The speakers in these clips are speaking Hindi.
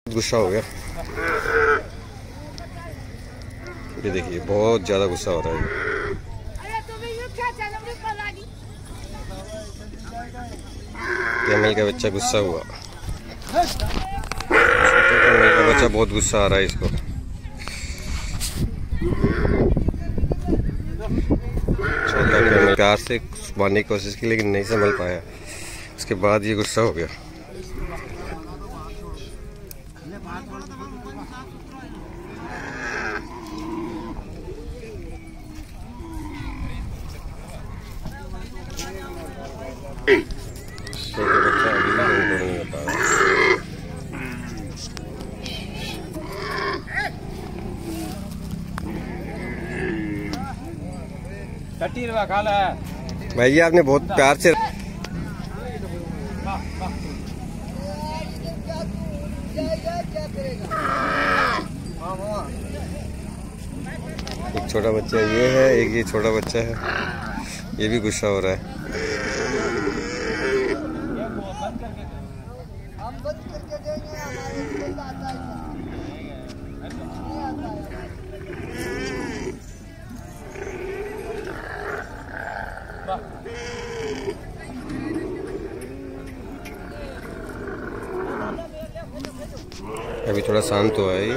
गुस्सा हो गया। ये देखिए बहुत ज्यादा गुस्सा हो रहा है। कैमल का बच्चा गुस्सा हुआ। कैमल का बच्चा बहुत गुस्सा आ रहा है इसको। छोटा कैमल प्यार से मारने की कोशिश की लेकिन नहीं संभल पाया। उसके बाद ये गुस्सा हो गया। छोटे बच्चा अभी भी कंट्रोल नहीं हो पा रहा। भैया आपने बहुत प्यार से एक छोटा बच्चा ये है, एक ये छोटा बच्चा है, ये भी गुस्सा हो रहा है। हम बंद करके देंगे, हमारे स्कूल आता है। अभी थोड़ा शांत हुआ है ये।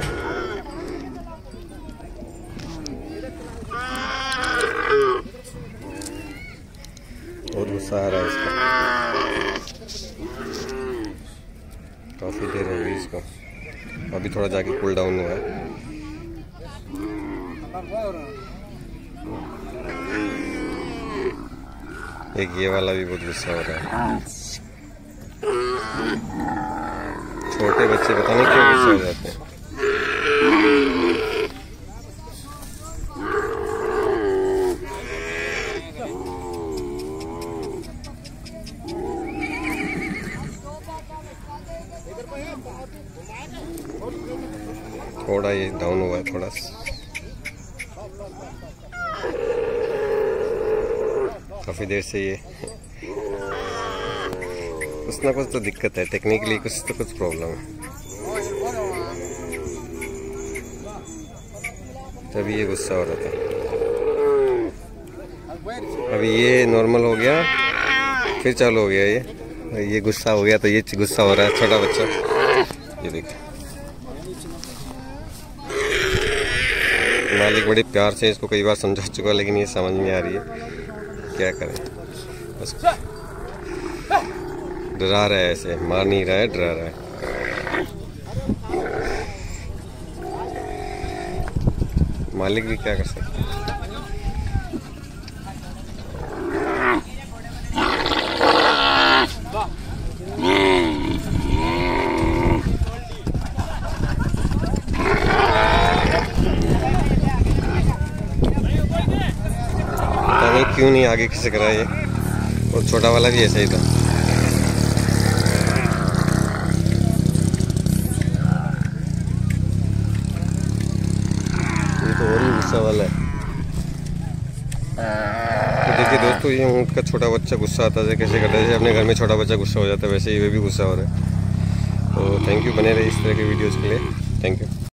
बहुत गुस्सा आ रहा है इसका। काफी देर हो गई इसको। अभी थोड़ा जाके कूल डाउन हुआ है। एक ये वाला भी बहुत गुस्सा हो रहा है। छोटे बच्चे पता नहीं क्यों गुस्सा हो जाते हैं। थोड़ा ये डाउन हुआ है थोड़ा। काफी देर से ये कुछ ना कुछ तो दिक्कत है, टेक्निकली कुछ तो कुछ प्रॉब्लम है, तभी ये गुस्सा हो रहा था। अभी ये नॉर्मल हो गया, फिर चालू हो गया ये गुस्सा हो गया तो ये गुस्सा हो रहा है छोटा बच्चा। ये देखिए मालिक बड़े प्यार से इसको कई बार समझा चुका लेकिन ये समझ नहीं आ रही है, क्या करें। बस डरा रहा है, ऐसे मार नहीं रहा है, डरा रहा है। मालिक भी क्या कर सकते हैं। पता नहीं क्यों नहीं आगे खिसक रहा है ये, और छोटा वाला भी ऐसा ही था। तो और ही गुस्सा वाला है। तो देखिए दोस्तों, ये ऊँट का छोटा बच्चा गुस्सा आता है कैसे करता है, जैसे अपने घर में छोटा बच्चा गुस्सा हो जाता है वैसे ही वे भी गुस्सा हो रहा है। तो थैंक यू, बने रहे इस तरह के वीडियोज़ के लिए। Thank you.